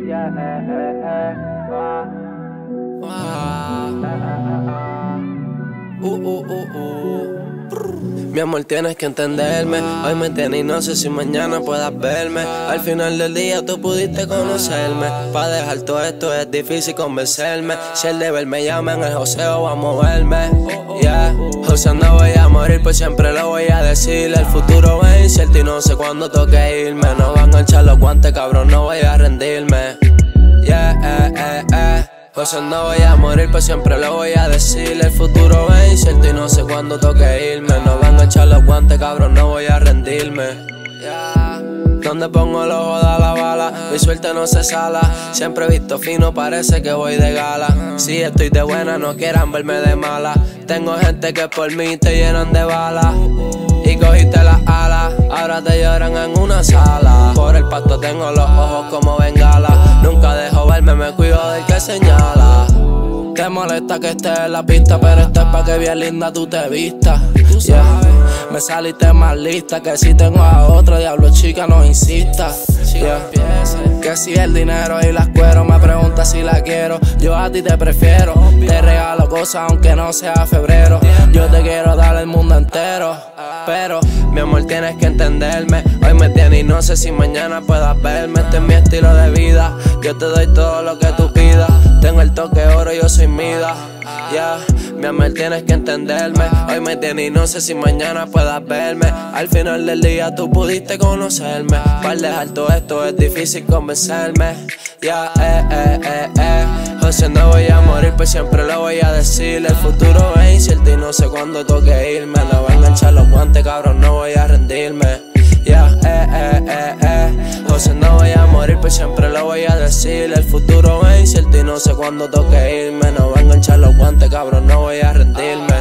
Mi amor, tienes que entenderme. Hoy me tienes y no sé si mañana puedas verme. Al final del día tú pudiste conocerme. Pa' dejar todo esto es difícil convencerme. Si el deber me llama en el joseo voy a moverme. Joseando voy a morir, pues siempre lo voy a decir. El futuro es incierto y no sé cuándo toque irme. No van a echar los guantes, cabrón, no voy a rendirme. Joseando voy a morir, pues siempre lo voy a decir. El futuro es incierto y no sé cuándo toque irme. No van a echar los guantes, cabrón, no voy a rendirme. Donde pongo el ojo da la bala, mi suerte no se sala. Siempre he visto fino, parece que voy de gala. Si estoy de buena, no quieran verme de mala. Tengo gente que por mí te llenan de balas y cogiste las alas, ahora te lloran en una sala. Por el pasto tengo los ojos como bengala. Nunca dejo verme, me cuido del que señala. Te molesta que esté en la pista, pero esto es pa' que bien linda tú te vistas. Me saliste más lista que si tengo a otro, diablo chica no insistas. Que si el dinero y las cuero, me pregunta si la quiero. Yo a ti te prefiero, te regalo cosas aunque no sea febrero. Yo te quiero dar el mundo entero, pero mi amor tienes que entenderme. Hoy me tienes y no sé si mañana puedas verme. Este es mi estilo de vida, yo te doy todo lo que tú pidas. Tengo el toque oro, yo soy Mida. Mi amor tienes que entenderme. Hoy me tienes y no sé si mañana puedas verme. Al final del día tú pudiste conocerme. Para dejar todo esto es difícil convencerme. José, no voy a morir, pues siempre lo voy a decir. El futuro es incierto y no sé cuándo toque irme. No voy a enganchar los guantes, cabrón, no voy a rendirme. José, no voy a morir, pues siempre lo voy a decir. El futuro es incierto y no sé cuándo toque irme. No voy a enganchar los guantes, cabrón, no voy a rendirme.